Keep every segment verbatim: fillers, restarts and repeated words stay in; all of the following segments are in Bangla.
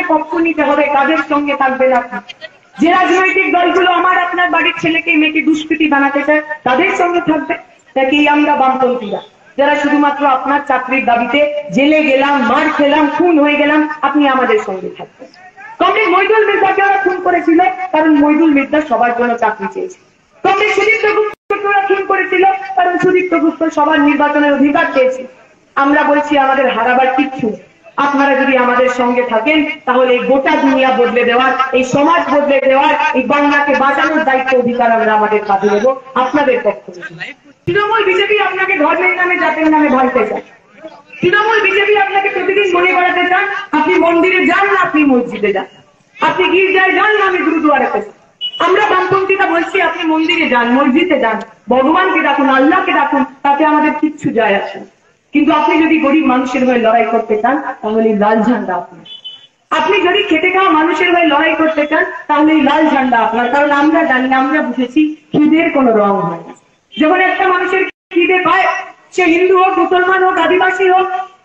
পক্ষ নিতে হবে, কাদের সঙ্গে থাকবেন আপনি। যে রাজনৈতিক দলগুলো আমার আপনার বাড়ির ছেলেকে মেয়েকে দুষ্কৃতী বানাতে চায় তাদের সঙ্গে থাকবে, নাকি আমরা বামপন্থীরা যারা শুধুমাত্র আপনার চাকরির দাবিতে জেলে গেলাম, মার খেলাম, খুন হয়ে গেলাম, আপনি আমাদের সঙ্গে থাকবেন। কমরেড মইদুল মির্জাকে ওরা খুন করেছিল কারণ মইদুল মির্জা সবার জন্য চাকরি চেয়েছে। কমরেড সুদীপ্ত গুপ্তকে ওরা খুন করেছিল কারণ সুদীপ্ত গুপ্ত সবার নির্বাচনের অধিকার চেয়েছে। আমরা বলছি আমাদের হারাবার কিচ্ছু, আপনারা যদি আমাদের সঙ্গে থাকেন তাহলে এই গোটা দুনিয়া বদলে দেওয়ার, এই সমাজ বদলে দেওয়ার, এই বাংলাকে বাঁচানোর দায়িত্ব অধিকার আমরা আমাদের কাজে নেব আপনাদের পক্ষ থেকে। তৃণমূল বিজেপি আপনাকে ধর্মের নামে, জাতের নামে ভাঙতে চায়। তৃণমূল বিজেপি আপনাকে প্রতিদিন মনে করাতে চান আপনি মন্দিরে যান না আপনি মসজিদে যান, আপনি গির্জায় যান না আমি গুরুদুয়ারাতে যান। আমরা বামপন্থীরা বলছি আপনি মন্দিরে যান, মসজিদে যান, ভগবানকে ডাকুন, আল্লাহকে ডাকুন, তাতে আমাদের কিচ্ছু যায় আসে না। কিন্তু আপনি যদি গরিব মানুষের হয়ে লড়াই করতে চান তাহলে লাল ঝান্ডা আপনার। আপনি যদি খেটে খাওয়া মানুষের হয়ে লড়াই করতে চান তাহলে লাল ঝান্ডা আপনার। কারণ আমরা জানি, আমরা বুঝেছি খিদের কোনো রং হয় না। যখন একটা মানুষের খিদে পায়, সে হিন্দু হোক, মুসলমান হোক, আদিবাসী হোক,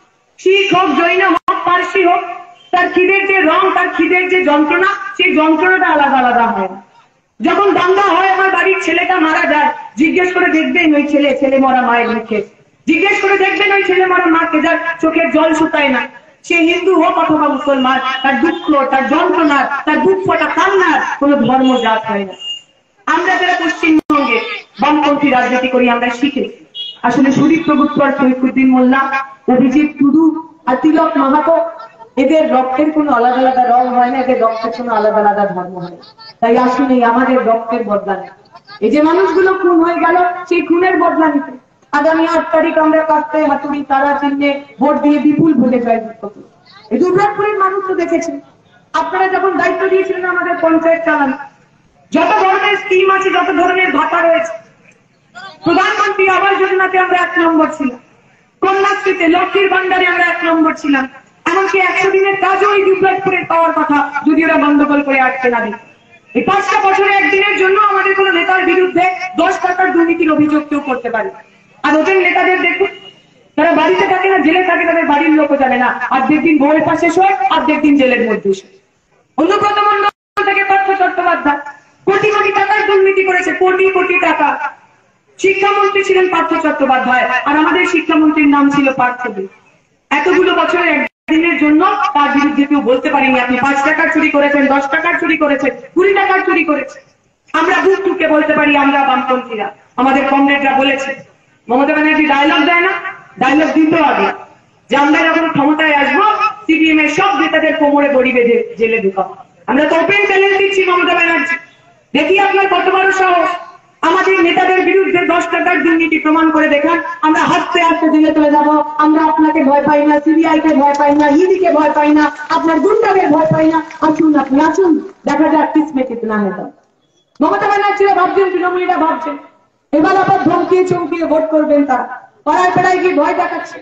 শিখ হোক, জৈন হোক, পার্সি হোক, তার খিদের যে রং, তার খিদের যে যন্ত্রণা, সেই যন্ত্রণাটা আলাদা আলাদা হয়। যখন দাঙ্গা হয়, আমার বাড়ির ছেলেটা মারা যায়, জিজ্ঞেস করে দেখবেন ওই ছেলে ছেলে মরা মায়ের মুখে, জিজ্ঞেস করে দেখবেন ওই ছেলে মরা মাকে যার চোখের জল শুকায় না, সে হিন্দু হোক অথবা মুসলমান, তার দুঃখ, তার যন্ত্রণার, তার বুক ফোটা কান্নার কোনো ধর্ম জাত হয় না। আমরা যারা পশ্চিমবঙ্গে বামপন্থী রাজনীতি করি আমরা শিখেছি আসলে সুদীপ্ত গুপ্ত আর শরীফুদ্দিন মোল্লা, অভিজিৎ টুডু আর তিলক মাহাতো, এদের রক্তের কোনো আলাদা আলাদা রং হয় না, এদের রক্তের কোনো আলাদা আলাদা ধর্ম হয়। তাই আসুন এই আমাদের রক্তের বদলা নেই। এই যে মানুষগুলো খুন হয়ে গেল সেই খুনের বদলা নিতে আগামী আট তারিখ আমরা কাটতে হাতুড়ি তারা চিহ্নে ভোট দিয়ে বিপুল ভোটে জয়যুক্ত করব। এই দুর্গাপুরের মানুষ তো দেখেছেন, আপনারা যখন দায়িত্ব দিয়েছিলেন আমাদের পঞ্চায়েত চালানো, যত ধরনের স্কিম আছে, যত ধরনের ভাতা রয়েছে, প্রধানমন্ত্রী আবাস যোজনাতে আমরা এক নম্বর ছিলাম, কন্যাশ্রীতে, লক্ষ্মীর ভান্ডারে আমরা এক নম্বর ছিলাম, এমনকি একশো দিনের কাজও এই দুর্গাপুরের পাওয়ার কথা যদি ওরা গন্ডগোল করে আটকে না দিত। এই পাঁচটা বছরে একদিনের জন্য আমাদের কোন নেতার বিরুদ্ধে দশ টাকার দুর্নীতির অভিযোগ কেউ করতে পারে। আর ওদের নেতাদের দেখুন, তারা বাড়িতে থাকে না, জেলে থাকে, তাদের বাড়ির লোকও জানে না, অর্ধেক দিন বউয়ের পাশে শোয়, অর্ধেক দিন জেলের মধ্যে শোয়। অনুব্রত মণ্ডল থেকে পার্থ চট্টোপাধ্যায় কোটি কোটি টাকার দুর্নীতি করেছে, কোটি কোটি টাকা। শিক্ষামন্ত্রী ছিলেন পার্থ চট্টোপাধ্যায় আর আমাদের শিক্ষামন্ত্রীর নাম ছিল পার্থ দে। এতগুলো বছরের একদিনের জন্য তার বিরুদ্ধে কেউ বলতে পারেনি আপনি পাঁচ টাকার চুরি করেছেন, দশ টাকার চুরি করেছেন, কুড়ি টাকার চুরি করেছেন। আমরা বুক টুকে বলতে পারি আমরা বামপন্থীরা, আমাদের কমরেডরা বলেছে। মমতা ব্যানার্জি ডায়লগ দেয় না, ডায়লগ দিত আগে যে আমরা যখন ক্ষমতায় আসবো সিপিএম এর সব নেতাদের কোমরে দড়ি বেঁধে জেলে ঢুকাবো। আমরা তো ওপেন চ্যালেঞ্জ দিচ্ছি মমতা ব্যানার্জি, দেখি আপনার কত বড় সাহস, আমাদের নেতাদের বিরুদ্ধে দশ টাকার দুর্নীতি প্রমাণ করে দেখান, আমরা হাঁটতে হাঁটতে জেলে চলে যাবো। আমরা আপনাকে ভয় পাই না, সিবিআই কে ভয় পাই না, ইডিকে ভয় পাই না, আপনার গুন্ডাদের ভয় পাই না, আসুন আপনি আসুন, দেখা যাক কিসমে কিতনা है। মমতা ব্যানার্জিরা ভাবছেন, তৃণমূলীরা ভাবছেন এবার আবার ধমকিয়ে চমকিয়ে ভোট করবেন, তারা পাড়ায় পাড়ায় গিয়ে ভয় দেখাচ্ছে,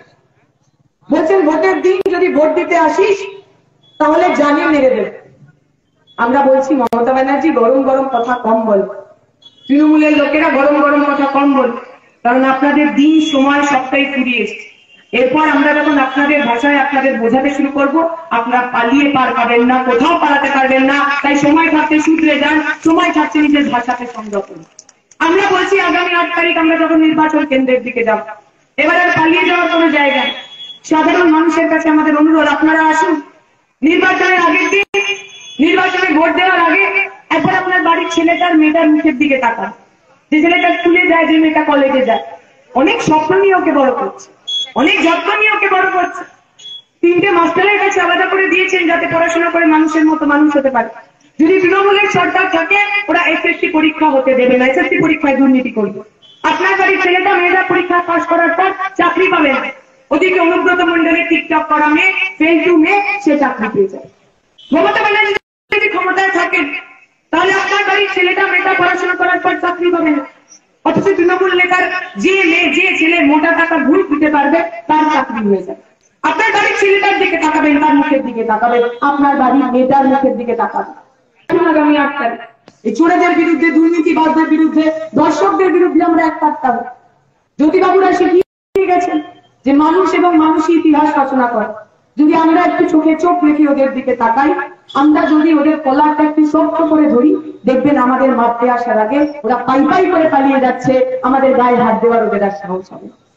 বলছেন ভোটের দিন যদি ভোট দিতে আসিস তাহলে জানে মেরে দেবে। আমরা বলছি মমতা ব্যানার্জি গরম গরম কথা কম বল, তৃণমূলের লোকেরা গরম গরম কথা কম বল, কারণ আপনাদের দিন সময় সবটাই ফুরিয়ে এসছে। এরপর আমরা যখন আপনাদের ভাষায় আপনাদের বোঝাতে শুরু করব, আপনারা পালিয়ে পার পাবেন না, কোথাও পালাতে পারবেন না। তাই সময় থাকতে শুধরে যান, সময় থাকতে নিজের ভাষাকে সংযত করুন। আমরা বলছি আগামী আট তারিখ আমরা যখন নির্বাচন কেন্দ্রের দিকে যাব, এবার আর পালিয়ে যাওয়ার কোনো জায়গা নেই। সাধারণ মানুষের কাছে আমাদের অনুরোধ, আপনারা আসুন নির্বাচনের আগের দিন, নির্বাচনে ভোট দেওয়ার আগে একবার আপনার বাড়ির ছেলেটার মেয়েটার মুখের দিকে তাকান। যে ছেলেটা স্কুলে যায়, যে মেয়েটা কলেজে যায়, অনেক স্বপ্ন নিয়ে ওকে বড় করছে, অনেক যত্ন নিয়ে ওকে বড় করছে। তিনটে মাস্টারের কাছে আলাদা করে দিয়েছেন যাতে পড়াশোনা করে মানুষের মতো মানুষ হতে পারে। যদি তৃণমূলের সরকার থাকে ওরা এসএসসি পরীক্ষা হতে দেবে না, এসএসসি পরীক্ষায় দুর্নীতি করবে। আপনার বাড়ির ছেলেটা মেয়েরা পরীক্ষা পাশ করার পর চাকরি পাবে না, ওদিকে অনুব্রত মণ্ডলের টিকটক করা মেয়ে, ফেল টু মেয়ে, সে চাকরি পেয়ে যায়। মমতা ব্যানার্জি যদি ক্ষমতায় থাকেন তাহলে আপনার বাড়ির ছেলেটা মেয়েটা পড়াশোনা করার পর চাকরি পাবে না, অথচ তৃণমূল নেতার যে মেয়ে যে ছেলে মোটা টাকা ভুল দিতে পারবে তার চাকরি হয়ে যাবে। আপনার বাড়ির ছেলেটার দিকে তাকাবেন, তার মুখের দিকে তাকাবেন, আপনার বাড়ির মেয়েটার মুখের দিকে তাকাবেন। আগামী আট তারিখ এই চোরেদের বিরুদ্ধে, দুর্নীতিবাজদের বিরুদ্ধে, দর্শকদের বিরুদ্ধে আমরা এক থাকতাম। জ্যোতিবাবুরা শিখিয়ে গেছেন যে মানুষ এবং মানুষই ইতিহাস রচনা করে। যদি আমরা একটু চোখে চোখ রেখে ওদের দিকে তাকাই, আমরা যদি ওদের কলারটা একটু শক্ত করে ধরি, দেখবেন আমাদের মারতে আসার আগে ওরা পাই পাই করে পালিয়ে যাচ্ছে, আমাদের গায়ে হাত দেওয়ার ওদের আর সাহস হবে।